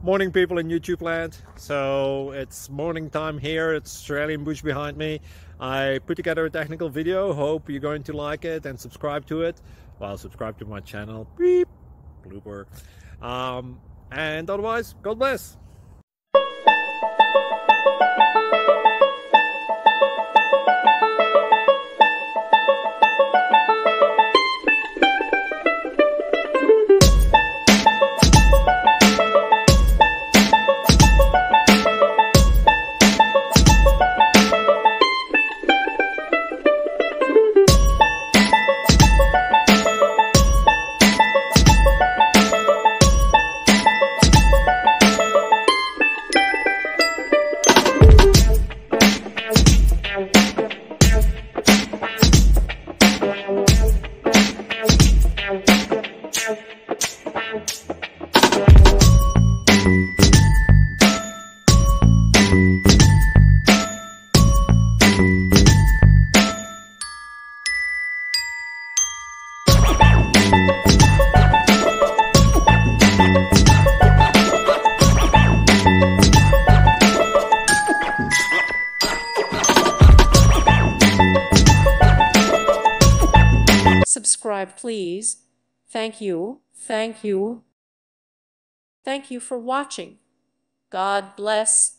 Morning, people in YouTube land. So it's morning time here. It's Australian bush behind me. I put together a technical video. Hope you're going to like it and subscribe to it. Well, subscribe to my channel. Beep, blooper. And otherwise, God bless. Subscribe, please. Thank you. Thank you. Thank you for watching. God bless.